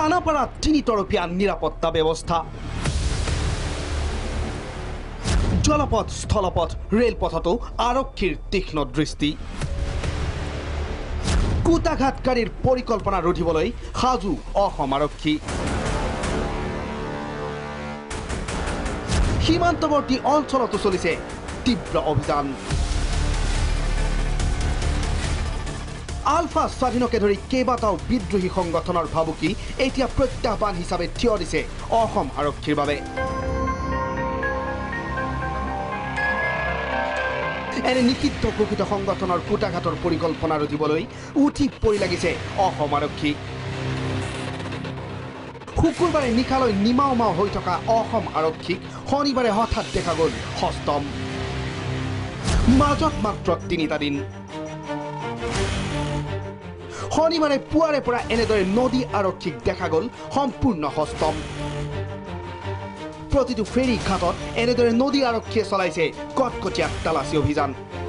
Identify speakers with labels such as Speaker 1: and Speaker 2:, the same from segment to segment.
Speaker 1: খানাপাড়া তিনিতৰপীয়া নিৰাপত্তা ব্যৱস্থা জলপথ স্থলপথ ৰেলপথতো আৰক্ষীৰ তীক্ষ্ণ দৃষ্টি কুটাঘাতকাৰীৰ পৰিকল্পনা ৰোধিবলৈ সাজু অসম আৰক্ষী সীমান্তৱৰ্তী অঞ্চলতো চলিছে তীব্ৰ অভিযান আলফা স্বাধীনকে ধৰি কেইবাটাও বিদ্ৰোহী সংগঠনৰ ভাবুকি এতিয়া প্ৰত্যাহ্বান হিচাপে থিয় দিছে অসম আৰক্ষীৰ বাবে এনে নিষিদ্ধ ঘোষিত সংগঠনৰ কুটাঘাতৰ পৰিকল্পনা ৰোধিবলৈ উঠি পৰি লাগিছে অসম আৰক্ষী শুকুৰবাৰে নিশালৈ নিমাওমাও হৈ থকা অসম আৰক্ষীক শনিবাৰে হঠাৎ দেখা গ'ল হস্তম মাজত মাত্ৰ ৩টা দিন শনিবাৰে পুৱাৰে পৰা এনেদৰে নদী আৰক্ষীক দেখা গ'ল সম্পূৰ্ণ হস্তম প্ৰতিটো ফেৰী ঘাটত এনেদৰে নদী আৰক্ষীয়ে চলাইছে কটকটীয়া তালাচী অভিযান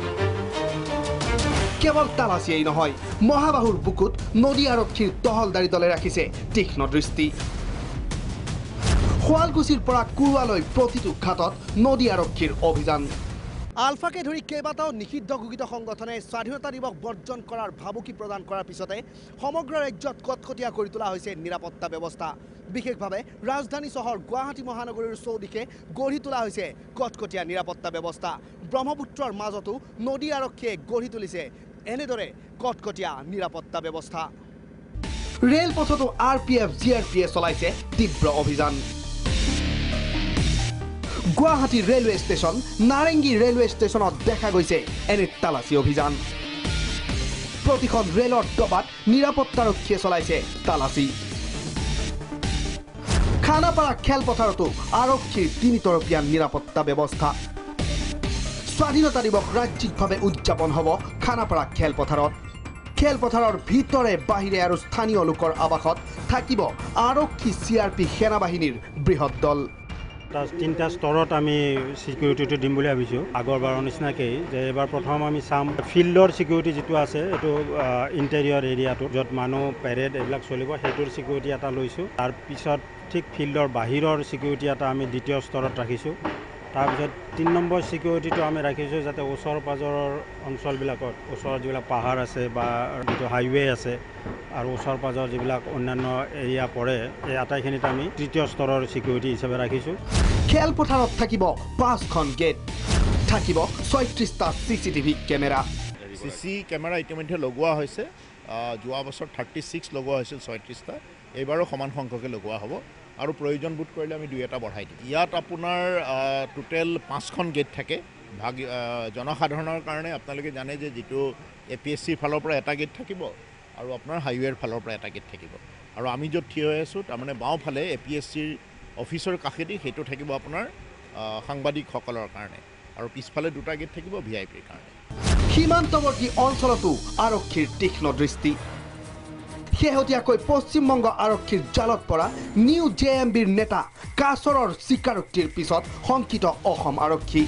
Speaker 1: কেৱল তালাচীয়েই নহয় মহাবাহুৰ বুকুত নদী আৰক্ষীৰ টহলদাৰী দলে ৰাখিছে তীক্ষ্ণ দৃষ্টি শুৱালকুছিৰ পৰা কুৰুৱালৈ প্ৰতিটো ঘাটত নদী আৰক্ষীৰ অভিযান আলফাকে ধৰি কেইবাটাও নিষিদ্ধ ঘোষিত সংগঠনে স্বাধীনতা দিৱস বৰ্জন কৰাৰ ভাবুকি প্ৰদান কৰাৰ পিছতে সমগ্ৰ ৰাজ্যত কটকটীয়া কৰি তোলা হৈছে নিৰাপত্তা ব্যৱস্থা বিশেষভাৱে ৰাজধানী চহৰ গুৱাহাটী মহানগৰীৰ চৌদিশে গঢ়ি তোলা হৈছে কটকটীয়া নিৰাপত্তা ব্যৱস্থা ব্ৰহ্মপুত্ৰৰ মাজতো নদী আৰক্ষীয়ে গঢ়ি তুলিছে এনেদৰে কটকটীয়া নিৰাপত্তা ব্যৱস্থা ৰেলপথতো RPF GRPয়ে চলাইছে তীব্ৰ অভিযান Guwahati railway station Narengi railway ষ্টেচনত দেখা গৈছে এনে তালাচী অভিযান প্ৰতিখন ৰেলৰ ডবাত নিৰাপত্তাৰক্ষীয়ে চলাইছে তালাচী খানাপাৰা খেলপথাৰতো আৰক্ষীৰ তিনিতৰপীয়া নিৰাপত্তা ব্যৱস্থা স্বাধীনতা দিৱস ৰাজ্যিকভাৱে উদযাপন হ'ব খানাপাৰা খেলপথাৰৰ ভিতৰে বাহিৰে আৰু স্থানীয় লোকৰ আৱাসত থাকিব আৰক্ষী CRP সেনাবাহিনীৰ বৃহৎ দল
Speaker 2: তিনিটা স্তৰত আমি সিকিউৰিটিটো দিম বুলি ভাবিছোঁ আগৰবাৰৰ নিচিনাকেই যে এবাৰ প্ৰথম আমি চাম ফিল্ডৰ সিকিউৰিটি যিটো আছে এইটো ইণ্টেৰিয়ৰ এৰিয়াটো য'ত মানুহ পেৰেড এইবিলাক চলিব সেইটোৰ সিকিউৰিটি এটা লৈছোঁ তাৰপিছত ঠিক ফিল্ডৰ বাহিৰৰ সিকিউৰিটি এটা আমি দ্বিতীয় স্তৰত ৰাখিছোঁ তাৰপিছত 3 নম্বৰ সিকিউৰিটিটো আমি ৰাখিছোঁ যাতে ওচৰ পাজৰৰ অঞ্চলবিলাকত ওচৰত যিবিলাক পাহাৰ আছে বা যিটো হাইৱে আছে আৰু ওচৰ পাজৰ যিবিলাক অন্যান্য এৰিয়া পৰে এই আটাইখিনিত আমি তৃতীয় স্তৰৰ সিকিউৰিটি হিচাপে ৰাখিছোঁ
Speaker 1: খেলপথাৰত থাকিব 5খন গেট থাকিব 36টা CCTV কেমেৰা
Speaker 3: CC কেমেৰা ইতিমধ্যে লগোৱা হৈছে যোৱা বছৰ 36 লগোৱা হৈছিল 36টা এইবাৰো সমান সংখ্যকে লগোৱা হ'ব আৰু প্ৰয়োজন বোধ কৰিলে আমি 2এটা বঢ়াই দিম ইয়াত আপোনাৰ টোটেল 5খন গেট থাকে জনসাধাৰণৰ কাৰণে আপোনালোকে জানে যে যিটো APSCৰ ফালৰ পৰা এটা গেট থাকিব আৰু আপোনাৰ হাইৱেৰ ফালৰ পৰা এটা গেট থাকিব আৰু আমি য'ত থিয় হৈ আছোঁ তাৰমানে বাওঁফালে APSCৰ অফিচৰ কাষেদি সেইটো থাকিব আপোনাৰ সাংবাদিকসকলৰ কাৰণে আৰু পিছফালে 2টা গেট থাকিব VIPৰ কাৰণে
Speaker 1: সীমান্তৱৰ্তী অঞ্চলতো আৰক্ষীৰ তীক্ষ্ণ দৃষ্টি শেহতীয়াকৈ পশ্চিমবংগ আৰক্ষীৰ জালত পৰা নিউ JMBৰ নেতা কাছৰৰ স্বীকাৰোক্তিৰ পিছত শংকিত অসম আৰক্ষী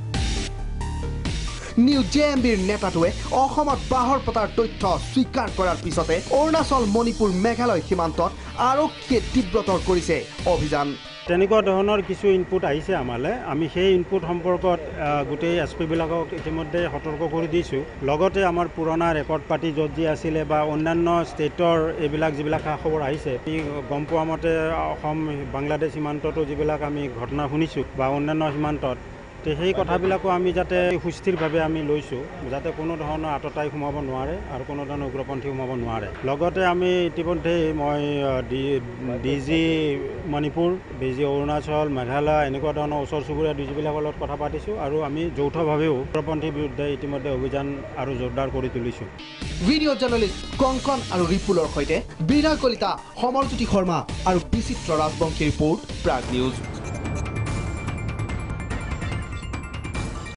Speaker 1: নিউ JMBৰ নেতাটোৱে অসমত বাহৰ পতাৰ তথ্য স্বীকাৰ কৰাৰ পিছতে অৰুণাচল মণিপুৰ মেঘালয় সীমান্তত আৰক্ষীয়ে তীব্ৰতৰ কৰিছে অভিযান
Speaker 2: তেনেকুৱা ধৰণৰ কিছু ইনপুট আহিছে আমালৈ আমি সেই ইনপুট সম্পৰ্কত গোটেই SPবিলাকক ইতিমধ্যে সতৰ্ক কৰি দিছোঁ লগতে আমাৰ পুৰণা ৰেকৰ্ড পাতি য'ত যি আছিলে বা অন্যান্য ষ্টেটৰ এইবিলাক যিবিলাক খা খবৰ আহিছে গম পোৱা মতে অসম বাংলাদেশ সীমান্ততো যিবিলাক আমি ঘটনা শুনিছোঁ বা অন্যান্য সীমান্তত সেই কথাবিলাকো আমি যাতে সুস্থিৰভাৱে আমি লৈছোঁ যাতে কোনো ধৰণৰ আততাই সোমাব নোৱাৰে আৰু কোনো ধৰণৰ উগ্ৰপন্থী সোমাব নোৱাৰে লগতে আমি ইতিমধ্যেই মই DG মণিপুৰ DG অৰুণাচল মেঘালয় এনেকুৱা ধৰণৰ ওচৰ চুবুৰীয়া DGবিলাকৰ লগত কথা পাতিছোঁ আৰু আমি যৌথভাৱেও উগ্ৰপন্থীৰ বিৰুদ্ধে ইতিমধ্যে অভিযান আৰু জোৰদাৰ কৰি তুলিছোঁ
Speaker 1: ভিডিঅ' জাৰ্নেলিষ্ট কংকন আৰু ৰিপুলৰ সৈতে বিনয় কলিতা সমৰজ্যোতি শৰ্মা আৰু বিচিত্ৰ ৰাজবংশী ৰিপৰ্ট প্ৰাগ নিউজ